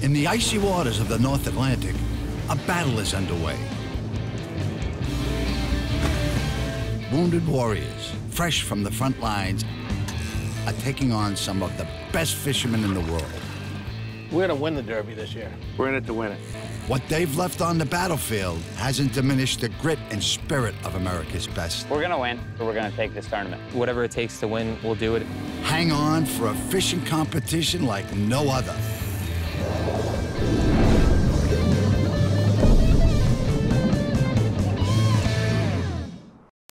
In the icy waters of the North Atlantic, a battle is underway. Wounded warriors, fresh from the front lines, are taking on some of the best fishermen in the world. We're gonna win the Derby this year. We're in it to win it. What they've left on the battlefield hasn't diminished the grit and spirit of America's best. We're gonna win, but we're gonna take this tournament. Whatever it takes to win, we'll do it. Hang on for a fishing competition like no other.